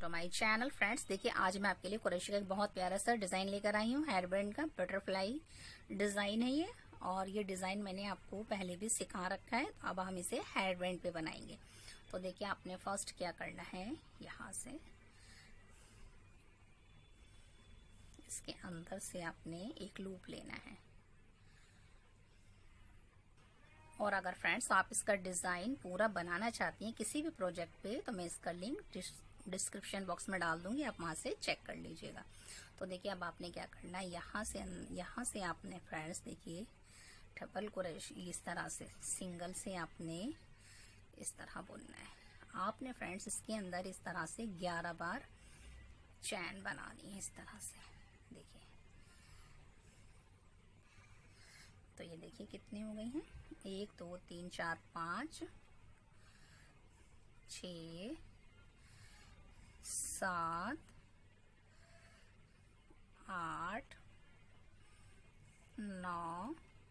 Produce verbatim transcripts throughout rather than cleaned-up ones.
To my channel. Friends देखिए, आज मैं आपके लिए क्रोशे का एक बहुत प्यारा सा डिजाइन लेकर आई हूँ। हेयर बैंड का बटरफ्लाई डिजाइन है ये, और ये डिजाइन मैंने आपको पहले भी सिखा रखा है। तो अब हम इसे हेयर बैंड पे बनाएंगे। तो देखिए, आपने फर्स्ट क्या करना है, यहाँ से इसके अंदर से आपने एक लूप लेना है। और अगर फ्रेंड्स आप इसका डिजाइन पूरा बनाना चाहती हैं किसी भी प्रोजेक्ट पे, तो मैं इसका लिंक डिस्क्रिप्शन बॉक्स में डाल दूंगी, आप वहां से चेक कर लीजिएगा। तो देखिए, अब आपने क्या करना है, यहाँ से यहाँ से आपने फ्रेंड्स देखिए डबल क्रोशे इस तरह से सिंगल से आपने इस तरह बुनना है। आपने फ्रेंड्स इसके अंदर इस तरह से ग्यारह बार चैन बनानी है, इस तरह से देखिए। तो ये देखिए कितने हो गई हैं, एक दो तीन चार पाँच छ सात आठ नौ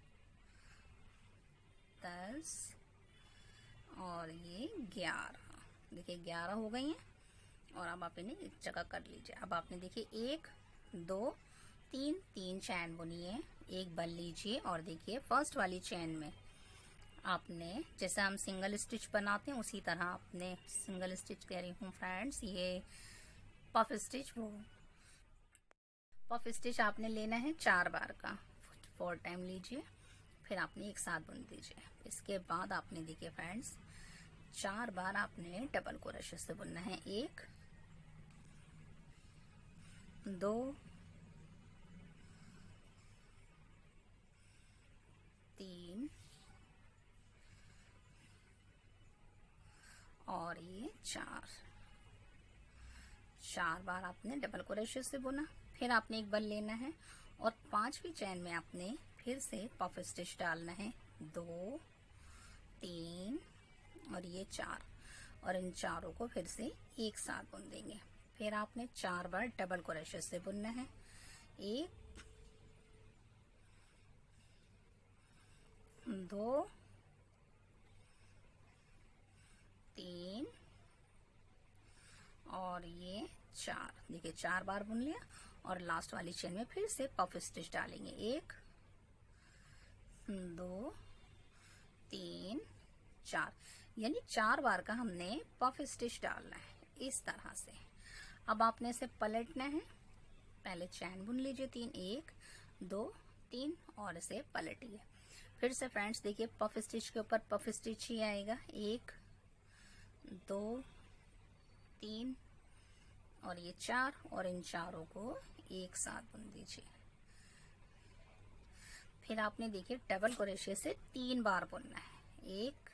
दस और ये ग्यारह। देखिए ग्यारह हो गई हैं। और अब आप इन्हें एक जगह कर लीजिए। अब आपने देखिए एक दो तीन तीन चैन बुनी है, एक बल लीजिए। और देखिए फर्स्ट वाली चैन में आपने, जैसे हम सिंगल स्टिच बनाते हैं उसी तरह आपने सिंगल स्टिच कह रही हूँ फ्रेंड्स, ये पफ स्टिच, वो पफ स्टिच आपने लेना है चार बार का, फोर टाइम लीजिए, फिर आपने एक साथ बुन दीजिए। इसके बाद आपने देखिए फ्रेंड्स चार बार आपने डबल क्रोशे से बुनना है, एक दो तीन और ये चार। चार बार आपने डबल क्रोशे से बुना, फिर आपने एक बल लेना है और पांचवी चैन में आपने फिर से पफ स्टिच डालना है, दो तीन और ये चार। और इन चारों को फिर से एक साथ बुन देंगे। फिर आपने चार बार डबल क्रोशे से बुनना है, एक दो तीन और ये चार। देखिए चार बार बुन लिया और लास्ट वाली चेन में फिर से पफ स्टिच डालेंगे, एक दो तीन चार, यानी चार बार का हमने पफ स्टिच डालना है इस तरह से। अब आपने इसे पलटना है, पहले चैन बुन लीजिए तीन, एक दो तीन और इसे पलटिए। फिर से फ्रेंड्स देखिए पफ स्टिच के ऊपर पफ स्टिच ही आएगा, एक दो तीन और ये चार। और इन चारों को एक साथ बुन दीजिए। फिर आपने देखिए डबल क्रोशे से तीन बार बुनना है, एक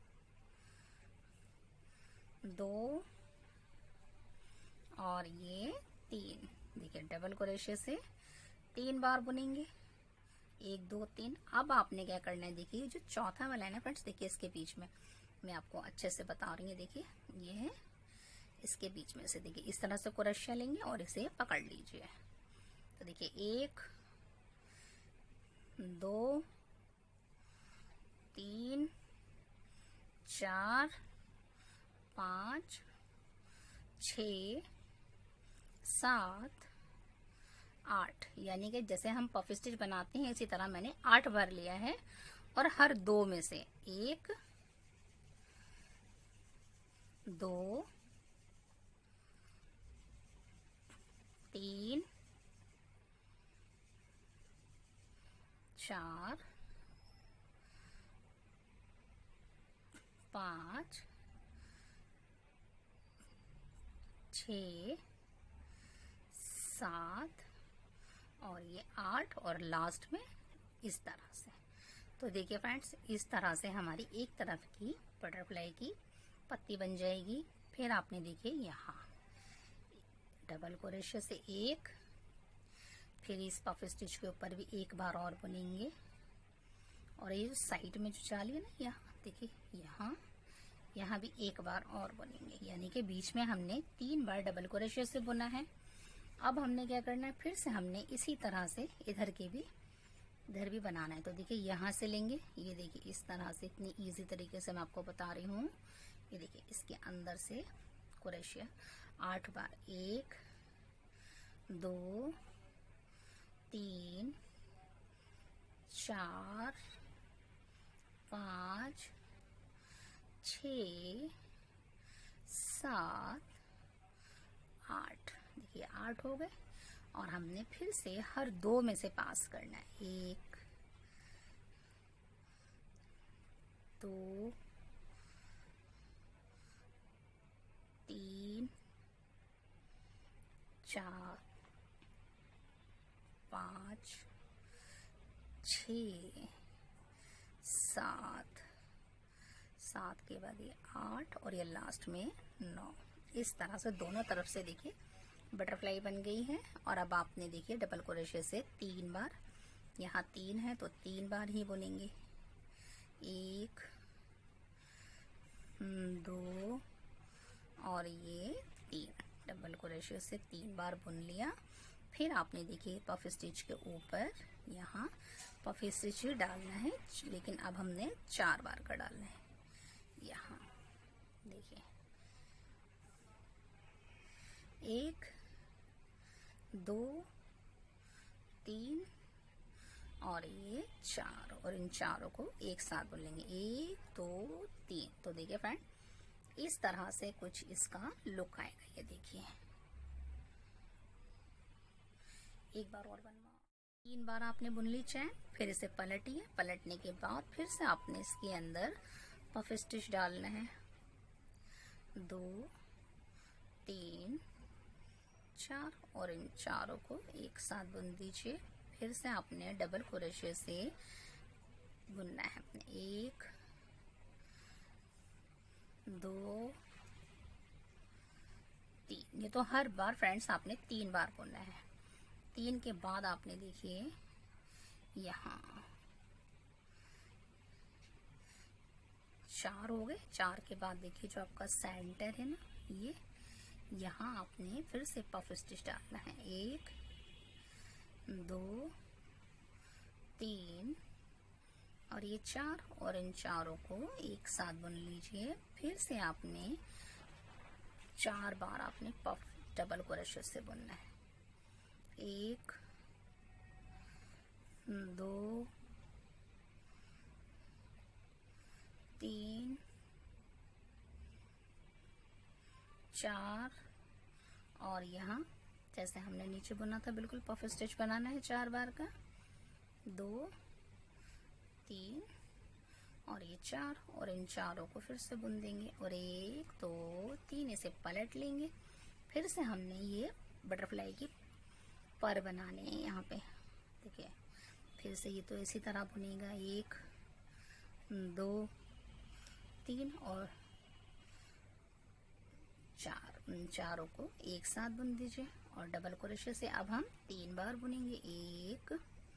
दो और ये तीन। देखिए डबल क्रोशे से तीन बार बुनेंगे, एक दो तीन। अब आपने क्या करना है, देखिए जो चौथा वाला है ना फ्रेंड्स, देखिए इसके बीच में मैं आपको अच्छे से बता रही हूँ। देखिए ये है, इसके बीच में से देखिए इस तरह से क्रोशा लेंगे और इसे पकड़ लीजिए। तो देखिए एक दो तीन चार पाँच छ सात आठ, यानी कि जैसे हम पफ स्टिच बनाते हैं इसी तरह मैंने आठ बार लिया है। और हर दो में से एक दो तीन चार पाँच छ सात और ये आठ और लास्ट में इस तरह से। तो देखिए फ्रेंड्स इस तरह से हमारी एक तरफ की बटरफ्लाई की पत्ती बन जाएगी। फिर आपने देखिए यहाँ डबल क्रोशे से एक, फिर इस पफ स्टिच के ऊपर भी एक बार और बुनेंगे। और ये साइड में जो जाली है ना, यहाँ देखिए यहाँ यहाँ भी एक बार और बुनेंगे, यानी कि बीच में हमने तीन बार डबल क्रोशे से बुना है। अब हमने क्या करना है, फिर से हमने इसी तरह से इधर के भी इधर भी बनाना है। तो देखिए यहाँ से लेंगे, ये देखिए इस तरह से, इतनी इजी तरीके से मैं आपको बता रही हूँ। ये देखिए इसके अंदर से क्रोशिया आठ बार, एक दो तीन चार पाँच छ सात आठ। देखिए आठ हो गए और हमने फिर से हर दो में से पास करना है। एक दो तीन चार पाँच छ सात, सात के बाद ये आठ और ये लास्ट में नौ। इस तरह से दोनों तरफ से देखिए बटरफ्लाई बन गई है। और अब आपने देखिए डबल क्रोशे से तीन बार, यहाँ तीन है तो तीन बार ही बुनेंगे। एक दो और ये तीन, डबल क्रोशे से तीन बार बुन लिया। फिर आपने देखिए पफ स्टिच के ऊपर यहाँ पफ स्टिच डालना है, लेकिन अब हमने चार बार का डालना है। यहाँ देखिए एक दो तीन और ये चार, और इन चारों को एक साथ बुन लेंगे। एक दो तीन। तो देखिए फ्रेंड, इस तरह से कुछ इसका लुक आएगा। ये देखिए एक बार और बनवा, तीन बार आपने बुन ली चैन, फिर इसे पलटिए। पलटने के बाद फिर से आपने इसके अंदर पफ स्टिच डालना है। दो तीन चार और इन चारों को एक साथ बुन दीजिए। फिर से आपने डबल क्रोशे से बुनना है। एक दो तीन, ये तो हर बार फ्रेंड्स आपने तीन बार बुनना है। तीन के बाद आपने देखिए यहाँ चार हो गए। चार के बाद देखिए जो आपका सेंटर है ना, ये यहाँ आपने फिर से पफ स्टिच डालना है। एक दो तीन और ये चार, और इन चारों को एक साथ बुन लीजिए। फिर से आपने चार बार आपने पफ डबल क्रोशे से बुनना है। एक दो तीन चार, और यहाँ जैसे हमने नीचे बुना था बिल्कुल पफ स्टिच बनाना है चार बार का। दो तीन और ये चार, और इन चारों को फिर से बुन देंगे। और एक दो तीन, इसे पलट लेंगे। फिर से हमने ये बटरफ्लाई की पर बनाने हैं यहाँ पे। देखिए फिर से ये तो इसी तरह बुनेगा। एक दो तीन और चार, इन चारों को एक साथ बुन दीजिए। और डबल क्रोशे से अब हम तीन बार बुनेंगे। एक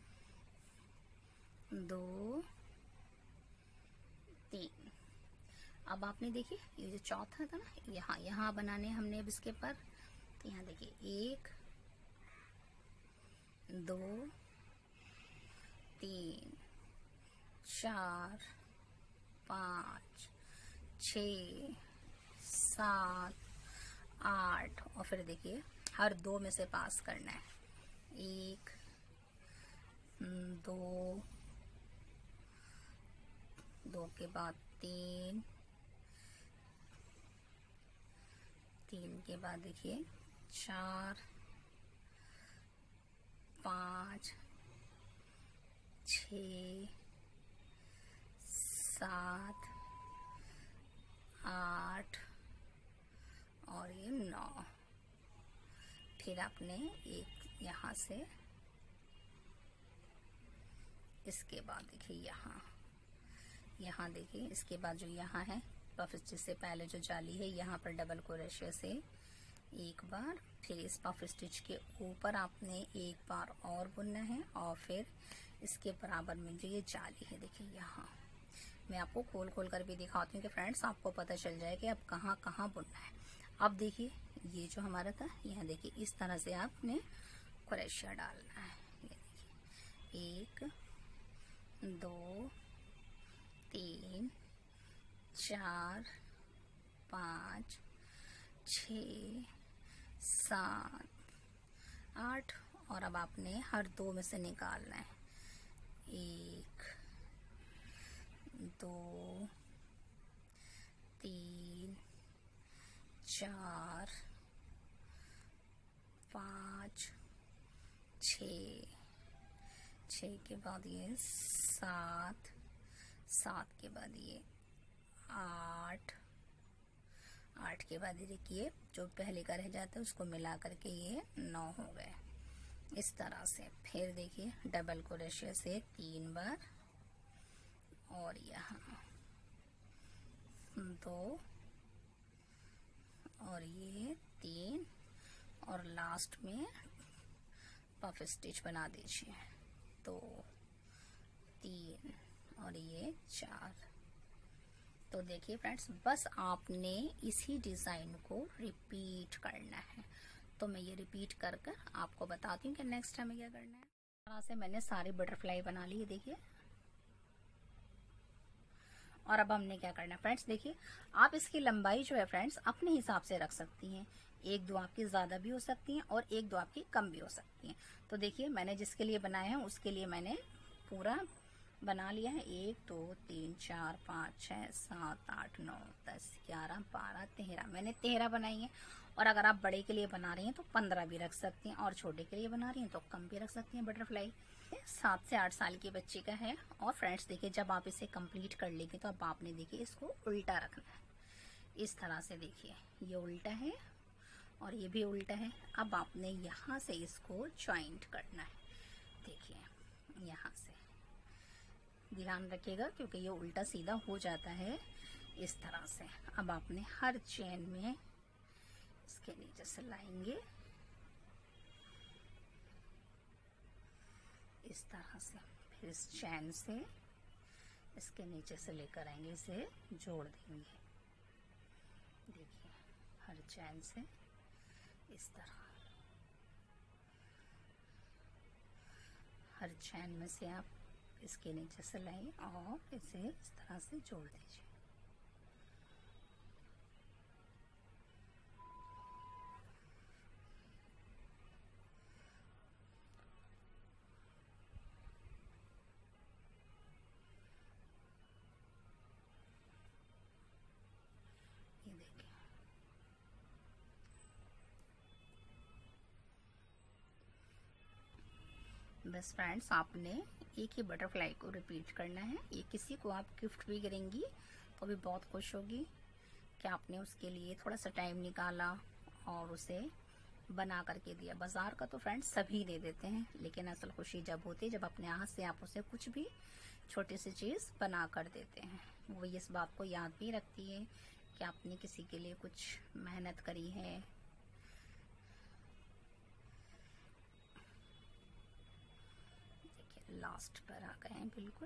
दो तीन। अब आपने देखिए ये जो चौथा था ना, यहाँ यहाँ बनाने हमने अब इसके पर। तो यहाँ देखिए एक दो तीन चार पाँच छ सात आठ, और फिर देखिए हर दो में से पास करना है। एक दो, दो के बाद तीन, तीन के बाद देखिए चार पाँच छ सात आठ और ये नौ। फिर आपने एक यहाँ से, इसके बाद देखिए यहाँ यहाँ देखिए इसके बाद जो यहाँ है पफ स्टिच से पहले जो जाली है, यहाँ पर डबल क्रोशे से एक बार, फिर इस पफ स्टिच के ऊपर आपने एक बार और बुनना है। और फिर इसके बराबर में जो ये जाली है देखिए यहाँ, मैं आपको खोल खोल कर भी दिखाती हूँ कि फ्रेंड्स आपको पता चल जाए कि अब कहाँ कहाँ बुनना है। अब देखिए ये जो हमारा था, यहाँ देखिए इस तरह से आपने क्रोशिया डालना है। ये देखिए एक दो तीन चार पाँच छ, सात, आठ और अब आपने हर दो में से निकालना है। एक, दो, तीन, चार, पाँच, छ, छ के बाद ये सात, सात के बाद ये आठ, आठ के बाद ये देखिए जो पहले का रह जाता है उसको मिला करके ये नौ हो गए। इस तरह से फिर देखिए डबल क्रोशे से तीन बार और यहाँ दो और ये तीन और लास्ट में पफ स्टिच बना दीजिए। दो, तीन और ये चार। तो देखिए फ्रेंड्स, बस आपने इसी डिज़ाइन को रिपीट करना है। तो मैं ये रिपीट कर कर आपको बताती हूँ कि नेक्स्ट हमें क्या करना है। इस तरह से मैंने सारी बटरफ्लाई बना ली है, देखिए। और अब हमने क्या करना है फ्रेंड्स, देखिए आप इसकी लंबाई जो है फ्रेंड्स अपने हिसाब से रख सकती हैं। एक दो आपकी ज़्यादा भी हो सकती हैं और एक दो आपकी कम भी हो सकती हैं। तो देखिए मैंने जिसके लिए बनाया है उसके लिए मैंने पूरा बना लिया है। एक, दो, तीन, चार, पाँच, छः, सात, आठ, नौ, दस, ग्यारह, बारह, तेरह। मैंने तेरह बनाई है। और अगर आप बड़े के लिए बना रही हैं तो पंद्रह भी रख सकती हैं और छोटे के लिए बना रही हैं तो कम भी रख सकती हैं। बटरफ्लाई सात से आठ साल के बच्चे का है। और फ्रेंड्स देखिए जब आप इसे कंप्लीट कर लेंगे तो अब आपने देखिए इसको उल्टा रखना है। इस तरह से देखिए ये उल्टा है और ये भी उल्टा है। अब आपने यहाँ से इसको जॉइंट करना है। देखिए यहाँ से ध्यान रखिएगा क्योंकि ये उल्टा सीधा हो जाता है इस तरह से। अब आपने हर चेन में इसके नीचे से लाएंगे इस तरह से, फिर इस चैन से इसके नीचे से लेकर आएंगे, इसे जोड़ देंगे। देखिए हर चैन से इस तरह हर चैन में से आप इसके नीचे से लाएं और इसे इस तरह से जोड़ दीजिए। ये देखिए बस फ्रेंड्स आपने एक ही बटरफ्लाई को रिपीट करना है। ये किसी को आप गिफ्ट भी करेंगी तो भी बहुत खुश होगी कि आपने उसके लिए थोड़ा सा टाइम निकाला और उसे बना करके दिया। बाजार का तो फ्रेंड्स सभी दे देते हैं, लेकिन असल खुशी जब होती है जब अपने हाथ से आप उसे कुछ भी छोटी सी चीज़ बना कर देते हैं। वो इस बात को याद भी रखती है कि आपने किसी के लिए कुछ मेहनत करी है। देखिए लास्ट पर आ गए हैं बिल्कुल।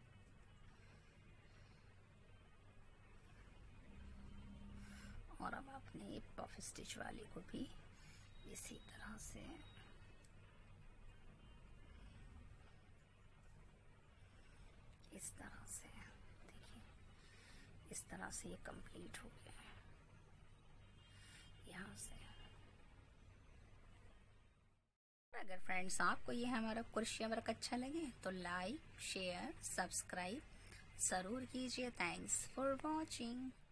और अब आपने पफ स्टिच वाले को भी इसी तरह से इस तरह से देखिए इस तरह से ये कंप्लीट हो गया है। यहाँ से अगर फ्रेंड्स आपको ये हमारा कुर्सिया वर्क अच्छा लगे तो लाइक शेयर सब्सक्राइब ज़रूर कीजिए। Thanks for watching.